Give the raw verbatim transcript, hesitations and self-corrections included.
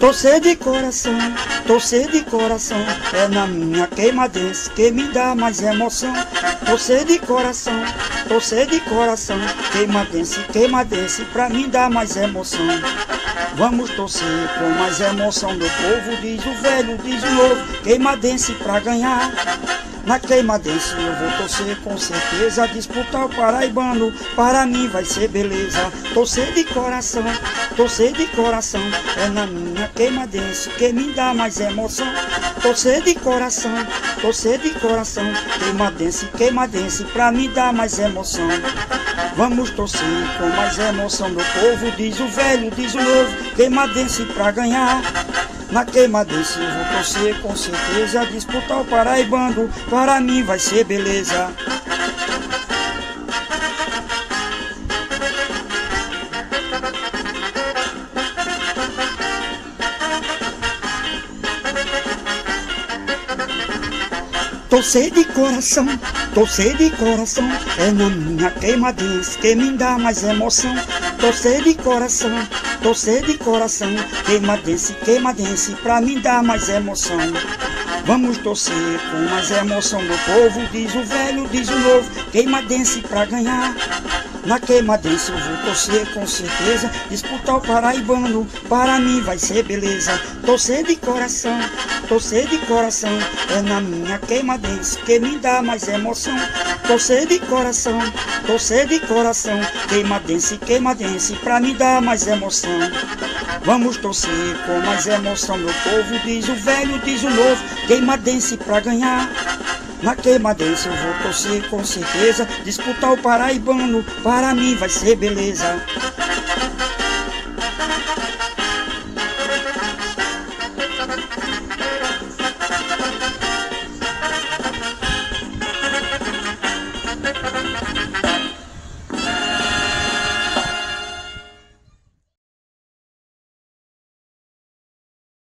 Torcer de coração, torcer de coração, é na minha queimadense que me dá mais emoção. Torcer de coração, torcer de coração, queimadense, queimadense, pra mim dá mais emoção. Vamos torcer com mais emoção do povo, diz o velho, diz o novo, queimadense pra ganhar. Na queimadense eu vou torcer com certeza, disputar o paraibano, para mim vai ser beleza. Torcer de coração, torcer de coração, é na minha queimadense que me dá mais emoção. Torcer de coração, torcer de coração, queimadense, queimadense, pra mim dá mais emoção. Vamos torcer com mais emoção do povo, diz o velho, diz o novo, queimadense pra ganhar. Na queimadense eu vou torcer com certeza, disputar o paraibano, para mim vai ser beleza. Torcer de coração, torcer de coração, é na minha queimadense que me dá mais emoção. Torcer de coração, torcer de coração, queimadense, queimadense, pra mim dá mais emoção. Vamos torcer com mais emoção do povo, diz o velho, diz o novo, queimadense pra ganhar. Na queimadense eu vou torcer com certeza, disputar o paraibano, para mim vai ser beleza. Torcer de coração, torcer de coração, é na minha queimadense que me dá mais emoção. Torcer de coração, torcer de coração, queimadense, queimadense, pra me dar mais emoção. Vamos torcer com mais emoção do povo, diz o velho, diz o novo, queimadense pra ganhar. Na queimadense eu vou torcer com certeza, disputar o paraibano, para mim vai ser beleza.